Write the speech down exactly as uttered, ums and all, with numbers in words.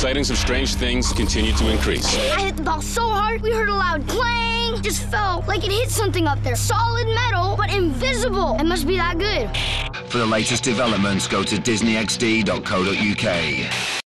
sightings of strange things continue to increase. I hit the ball so hard, we heard a loud clang. Just felt like it hit something up there. Solid metal, but invisible. It must be that good. For the latest developments, go to disney x d dot co dot u k.